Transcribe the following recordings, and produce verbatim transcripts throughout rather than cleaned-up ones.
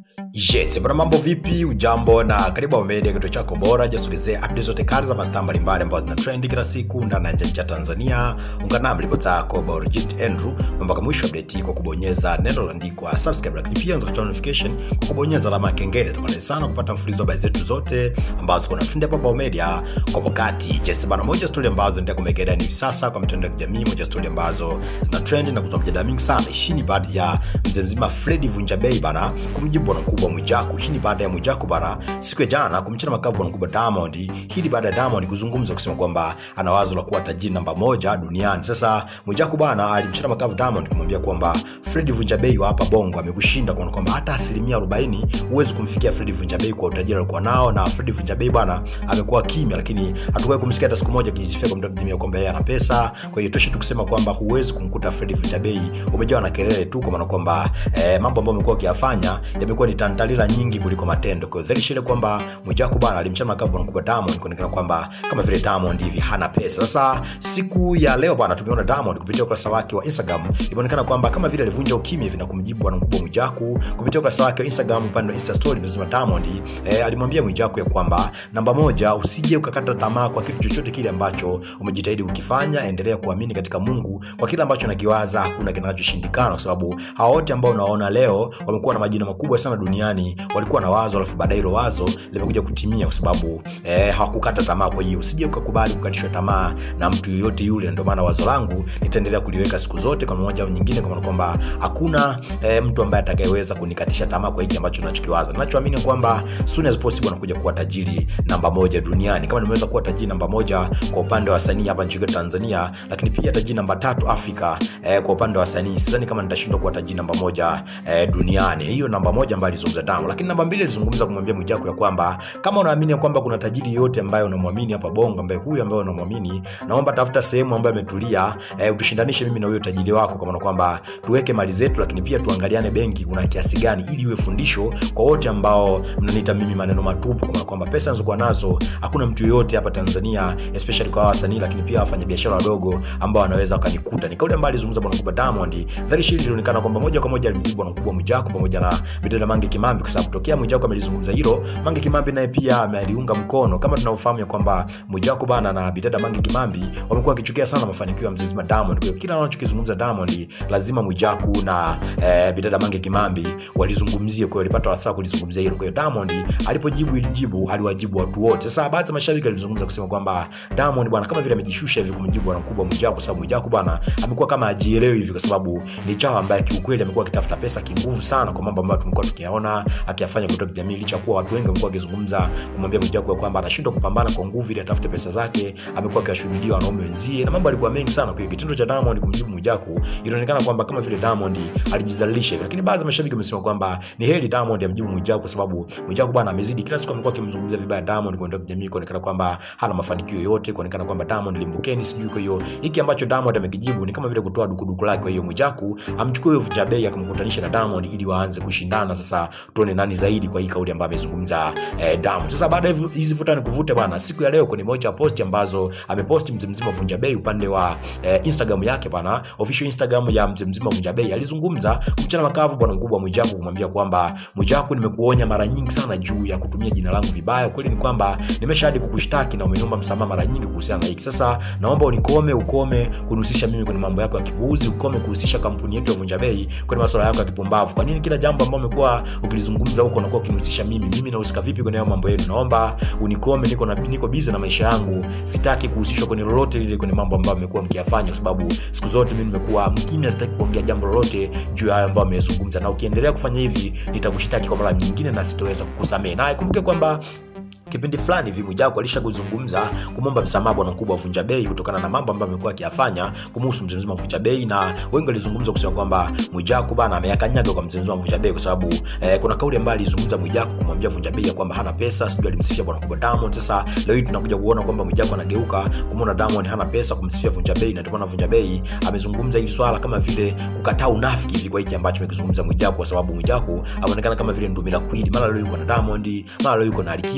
Yes, bwana mambo vipi? Ujambo na karibu wa media kituo chako bora jasogezea updates zote kali za mastaa mbalimbali ambazo zina trend kila siku ndani na nje ya Tanzania. Ungana nami ripota kwa bora Just Andrew mpaka mwisho update kwa kubonyeza neno lililoandikwa subscribe, lakini pia unaweza kupata notification kwa kubonyeza alama ya kengele. Tutakwenda sana kupata mfululizo wa habari zetu zote ambazo kuna trend hapa kwa media kwa wakati. Yes, bwana moja story ambazo ndio kumegeda ni sasa kwa mitandao ya kijamii, moja story ambazo zina trend na kuzua mjadala mingi sana. Hii ni baada ya mzee mzima Freddy Vunjabei bana kumjibu bwana mkubwa Mwijaku. Hii ni baada ya Mwijaku bara siku ya jana kumchana makavu bwana mkubwa Diamond. Hii ni baada ya Diamond kuzungumza kusema kwamba ana wazo la kuwa tajiri namba moja duniani. Sasa Mwijaku bana alimchana makavu Diamond kumwambia kwamba Freddy Vunjabei wa hapa Bongo amekushinda, kwa kwamba hata asilimia arobaini huwezi kumfikia Freddy Vunjabei kwa utajiri alikuwa nao, na Freddy Vunjabei bana amekuwa kimya, lakini hatukuwahi kumsikia hata siku moja kijisifia kwa mdogo kimya kwamba yeye ana pesa. Kwa hiyo tosha tu kusema kwamba huwezi kumkuta Freddy Vunjabei, umejawa na kelele tu, kwa maana kwamba eh, mambo ambayo amekuwa akiyafanya yamekuwa ni tantalila nyingi kuliko matendo. Kwa hiyo dhahiri kwamba Mwijaku bana alimchana makavu bwana mkubwa Diamond kuonekana kwamba kama vile Diamond hivi hana pesa. Sasa siku ya leo bana tumeona Diamond kupitia ukurasa wake wa Instagram imeonekana kwamba kama vile alivunja ukimya hivi na kumjibu bwana mkubwa Mwijaku kupitia ukurasa wake wa Instagram upande wa Insta story. Mzima Diamond eh, alimwambia Mwijaku ya kwamba namba moja, usije ukakata tamaa kwa kitu chochote kile ambacho umejitahidi ukifanya. Endelea kuamini katika Mungu, kwa kile ambacho unakiwaza hakuna kinachoshindikana, kwa sababu hao wote ambao unaona leo wamekuwa na majina makubwa sana duniani walikuwa na wazo alafu baadaye hilo wazo limekuja kutimia, kwa sababu eh, hawakukata tamaa. Kwa hiyo usije ukakubali kukatishwa tamaa na mtu yoyote yule. Ndio maana wazo langu nitaendelea kuliweka siku zote kwa mmoja au nyingine, kwa maana kwamba hakuna eh, mtu ambaye atakayeweza kunikatisha tamaa kwa hiki ambacho ninachokiwaza. Ninachoamini kwamba soon as possible nakuja kuwa tajiri namba moja duniani, kama nimeweza kuwa tajiri namba moja kwa upande wa wasanii hapa nchini Tanzania, lakini pia tajiri namba tatu Afrika eh, kwa upande wa wasanii. Sidhani kama nitashindwa kuwa tajiri namba moja eh, duniani. Hiyo namba moja ambayo alizungumza Diamond. Lakini namba mbili alizungumza kumwambia Mwijaku ya kwamba kama unaamini kwamba kuna tajiri yote ambaye unamwamini hapa Bongo, ambaye huyu ambaye unamwamini, naomba tafuta sehemu ambayo imetulia, eh, utushindanishe mimi na huyo tajiri wako, kwa maana kwamba tuweke mali zetu, lakini pia tuangaliane benki kuna kiasi gani, ili iwe fundisho kwa wote ambao mnaniita mimi maneno matupu, kwa maana kwamba pesa ninazokuwa nazo hakuna mtu yote hapa Tanzania, especially kwa wasanii, lakini pia wafanyabiashara wadogo ambao wanaweza wakanikuta. Ni kauli ambayo alizungumza bwana mkubwa Diamond. Dhahiri shili ilionekana kwamba moja kwa moja alimjibu bwana mkubwa Mwijaku pamoja na bidada Mange Kimambi, kwa sababu tokea Mwijaku amelizungumza hilo, Mange Kimambi naye pia ameliunga mkono. Kama tunaofahamu kwamba Mwijaku bana na bidada Mange Kimambi wamekuwa wakichukia sana mafanikio ya mzee Diamond. Kwa hiyo kila wanachokizungumza Diamond lazima Mwijaku na eh, bidada Mange Kimambi walizungumzie. Kwa hiyo walipata wasaa kulizungumzia hilo. Kwa hiyo Diamond alipojibu ilijibu aliwajibu watu wote. Sasa baadhi ya mashabiki walizungumza kusema kwamba Diamond bwana kama vile amejishusha hivi kumjibu bwana mkubwa Mwijaku, kwa sababu Mwijaku bwana amekuwa kama ajielewi hivi, kwa sababu ni chawa ambaye kiukweli amekuwa akitafuta pesa kinguvu sana kwa mambo ambayo tumekuwa tukiyaona akiyafanya kutoka jamii, licha kuwa watu wengi wamekuwa wakizungumza kumwambia Mwijaku kwamba anashindwa kupambana kwa nguvu ili atafute pesa zake. Amekuwa akishuhudia wanaume wenzie na mambo alikuwa mengi sana. Kwa hiyo kitendo cha Diamond kumjibu Mwijaku inaonekana kwamba kama vile Diamond alijizalisha, lakini baadhi ya mashabiki wamesema kwamba ni heri Diamond amjibu Mwijaku, kwa sababu Mwijaku bwana amezidi. Kila siku amekuwa akimzungumzia vibaya Diamond kwa ndio jamii, kuonekana kwamba hana mafanikio yote, kuonekana kwamba Diamond limbukeni sijui. Kwa hiyo hiki ambacho Diamond amekijibu ni kama vile kutoa dukuduku lake. Kwa hiyo Mwijaku amchukue huyo Vunjabei akamkutanisha na Diamond ili waanze kushindana. Sasa tuone nani zaidi kwa hii kauli ambayo amezungumza eh, Diamond. Sasa baada ya hizi vuta ni kuvuta bana, siku ya leo kwenye moja ya post ambazo ameposti mzee mzima Vunjabei upande wa eh, Instagram yake bana, official Instagram ya mzee mzima Vunjabei, alizungumza kumchana makavu bwana mkubwa Mwijaku kumwambia kwamba Mwijaku, nimekuonya mara nyingi sana juu ya kutumia jina langu vibaya. Kweli ni kwamba nimeshahadi kukushtaki na umeniomba msamaha mara nyingi kuhusiana na hiki. Sasa naomba unikome, ukome kunihusisha mimi kwenye mambo yako ya kipuuzi, ukome kuhusisha kampuni yetu ya Vunjabei kwenye masuala yako ya kipumbavu. Kwa nini kila jambo ambalo umekuwa ukilizungumza huko unakuwa ukinihusisha mimi? Mimi nahusika vipi kwenye mambo yenu? Naomba unikome, niko na niko busy na maisha yangu, sitaki kuhusishwa kwenye lolote lile kwenye mambo ambayo mmekuwa mkiyafanya, kwa sababu siku zote mimi nimekuwa mkimya, sitaki kuongea jambo lolote juu ya hayo ambayo mmezungumza, na ukiendelea kufanya hivi nitakushtaki kwa mara nyingine na sitoweza kukusamehe. Na ikumbuke kwamba kipindi fulani hivi Mwijaku alishakuzungumza kumomba msamaha bwana mkubwa Vunjabei kutokana na mambo ambayo amekuwa akiyafanya kumhusu mzee mzima Vunjabei, na wengi walizungumza kusema kwamba Mwijaku bana ameyakanyaga kwa mzee mzima Vunjabei, kwa sababu eh, kuna kauli ambayo alizungumza Mwijaku kumwambia Vunjabei kwamba hana pesa, sijui alimsifia bwana mkubwa Diamond. Sasa leo hii tunakuja kuona kwamba Mwijaku anageuka kumuona Diamond hana pesa kumsifia Vunjabei, na ndio maana Vunjabei amezungumza hili swala kama vile kukataa unafiki hivi kwa hiki ambacho amekizungumza Mwijaku, kwa sababu Mwijaku aonekana kama vile ndumila kwili, mara leo yuko na Diamond, mara leo yuko na Alikiba,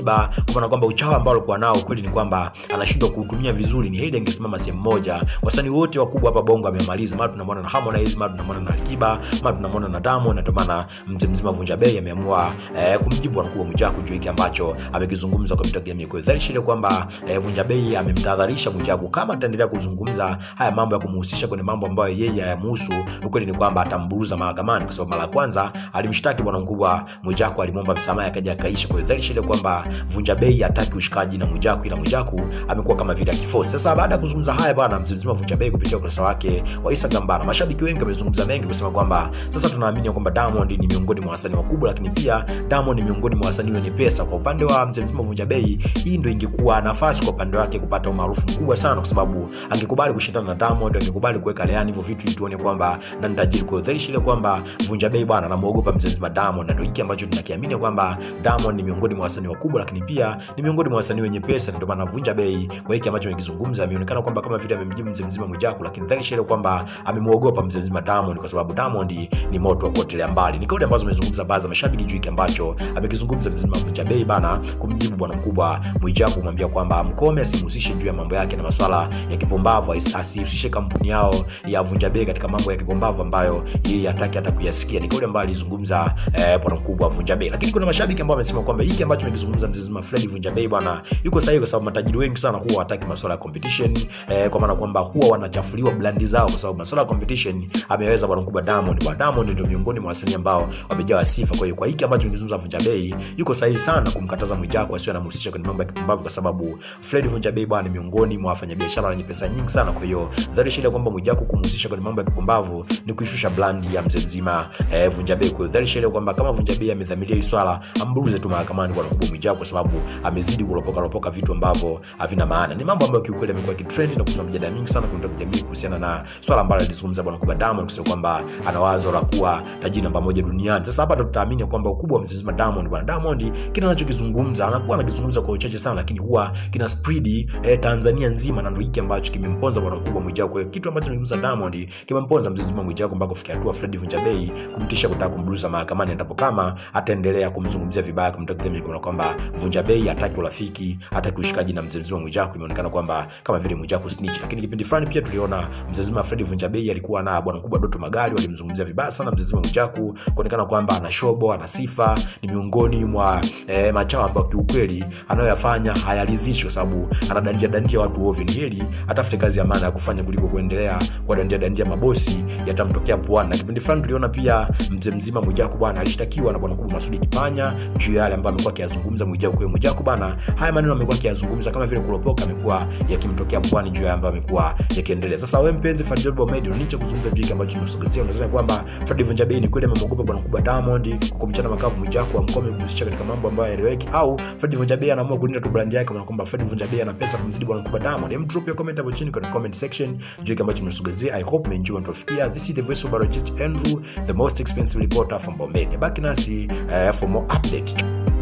kwa maana kwamba uchawi ambao alikuwa nao kweli ni kwamba anashindwa kuutumia vizuri. Ni heri angesimama sehemu moja. Wasanii wote wakubwa hapa Bongo amemaliza. Mara tunamwona na Harmonize, mara tunamwona na Alikiba, mara tunamwona na Diamond, na ndio maana mzee mzima Vunja Bei ameamua eh, kumjibu anakuwa Mwijaku juu hiki ambacho amekizungumza kwa mitandao ya kijamii. Kwa hiyo dhahiri kwamba eh, Vunja Bei amemtahadharisha Mwijaku kama ataendelea kuzungumza haya mambo ya kumhusisha kwenye mambo ambayo yeye hayamhusu, ukweli ni kwamba atamburuza mahakamani, kwa sababu mara ya kwanza alimshtaki bwana mkubwa Mwijaku, alimwomba msamaha akaja akaisha. Kwa hiyo dhahiri kwamba Vunja Bei hataki ushikaji na Mwijaku, ila Mwijaku amekuwa kama vile kifosi. Sasa baada ya kuzungumza haya bwana mzee mzima Vunja Bei kupitia ukurasa wake wa Instagram bana, mashabiki wengi wamezungumza mengi kusema kwamba sasa tunaamini kwamba Diamond ni miongoni mwa wasanii wakubwa, lakini pia Diamond ni miongoni mwa wasanii wenye pesa. Kwa upande wa mzee mzima Vunja Bei, hii ndio ingekuwa nafasi kwa upande wake kupata umaarufu mkubwa sana, kwa sababu angekubali kushindana na Diamond, angekubali kuweka leani hivyo vitu ili tuone kwamba na tajiri. Kwa hiyo ile kwamba Vunja Bei bwana anamuogopa mzee mzima Diamond, na ndio hiki ambacho tunakiamini kwamba Diamond ni miongoni mwa wasanii wakubwa, lakini pia ni miongoni mwa wasanii wenye pesa. Ndio maana Vunja Bei kwa hiki ambacho amekizungumza ameonekana kwamba kama vile amemjibu mzee mzima Mwijaku, lakini dhahiri ile kwamba amemuogopa mzee mzima Diamond, kwa sababu Diamond ni moto wa kuotelea mbali. Ni kauli ambazo amezungumza baadhi ya mashabiki juu hiki ambacho amekizungumza mzee mzima Vunja Bei bana, kumjibu bwana mkubwa Mwijaku, kumwambia kwamba mkome asimhusishe juu ya mambo yake na masuala ya kipombavu, asihusishe kampuni yao ya Vunja Bei katika mambo ya kipombavu ambayo yeye hataki hata kuyasikia. Ni kauli ambayo alizungumza eh, bwana mkubwa Vunja Bei. Lakini kuna mashabiki ambao wamesema kwamba hiki ambacho amekizungumza mzee mzima Fred Vunja Bei bwana yuko sahihi, kwa sababu matajiri wengi sana huwa hataki masuala ya competition, eh, kwa maana kwamba huwa wanachafuliwa brandi zao, kwa sababu masuala ya competition ameweza bwana mkubwa Diamond. Bwana Diamond ndio miongoni mwa wasanii ambao wamejaa sifa. Kwa hiyo kwa hiki ambacho amekizungumza Vunja Bei yuko sahihi sana kumkataza Mwijaku asiwe anamhusisha kwenye mambo ya kipumbavu, kwa sababu Fred Vunja Bei bwana ni miongoni mwa wafanyabiashara wenye pesa nyingi sana. Kwa hiyo dhahiri shida kwamba Mwijaku kumhusisha kwenye mambo ya kipumbavu ni kuishusha brandi ya mzee mzima eh, Vunja Bei. Kwa hiyo dhahiri shida kwamba kama Vunja Bei amedhamiria hili swala, amburuze tu mahakamani bwana mkubwa Mwijaku, kwa sababu amezidi kulopoka lopoka vitu ambavyo havina maana. Ni mambo ambayo kiukweli yamekuwa kitrend na kuzua mjadala mingi sana kwenye jamii kuhusiana na swala ambalo alizungumza bwana mkubwa Diamond, kusema kwamba ana wazo la kuwa tajiri namba moja duniani. Sasa hapa tutaamini kwamba ukubwa wa mzee mzima Diamond bwana Diamond kile anachokizungumza anakuwa anakizungumza kwa uchache sana, lakini huwa kina spread eh, Tanzania nzima, na ndio hiki ambacho kimemponza bwana mkubwa Mwijaku. Kwa hiyo kitu ambacho kimemponza Diamond kimemponza mzee mzima Mwijaku mpaka kufikia hatua Fred Vunja Bei kumtisha kutaka kumburuza mahakamani endapo kama ataendelea kumzungumzia vibaya, kumtakia kwa kwamba Vunja Bei hataki urafiki, hataki ushikaji na mzee mzima Mwijaku. Imeonekana kwamba kama vile Mwijaku snitch. Lakini kipindi fulani pia tuliona mzee mzima Fred Vunja Bei alikuwa na bwana mkubwa Doto Magari, walimzungumzia vibaya sana mzee mzima Mwijaku, kuonekana kwamba ana shobo, ana sifa, ni miongoni mwa eh, machao ambao kiukweli anayoyafanya hayalizishi, kwa sababu anadandia dandia watu ovyo. Ni heri atafute kazi ya maana ya kufanya kuliko kuendelea kwa dandia dandia mabosi yatamtokea puani. Na kipindi fulani tuliona pia mzee mzima Mwijaku bwana alishtakiwa na bwana mkubwa Masudi Kipanya juu yale ambayo amekuwa akiyazungumza Mwijaku. Kwa Mwijaku bwana haya maneno amekuwa akiyazungumza kama vile kulopoka amekuwa yakimtokea puani juu ya ambayo amekuwa yakiendelea. Sasa wewe mpenzi Fadilbo Media niche kuzungumza juu kile ambacho tunasogezea, unasema kwamba Fred Vunja Bei ni kweli amemogopa bwana mkubwa Diamond kwa kumchana makavu Mwijaku amkome kuhusisha katika mambo ambayo haeleweki, au Fred Vunja Bei anaamua kulinda tu brand yake, kwa kwamba Fred Vunja Bei ana pesa kumzidi bwana mkubwa Diamond? Hem, drop your comment hapo chini kwenye comment section juu kile ambacho tunasogezea. I hope mmeenjoy and tufikia. This is the voice of Barogist Andrew, the most expensive reporter from Bongo Media. Back nasi uh, for more update.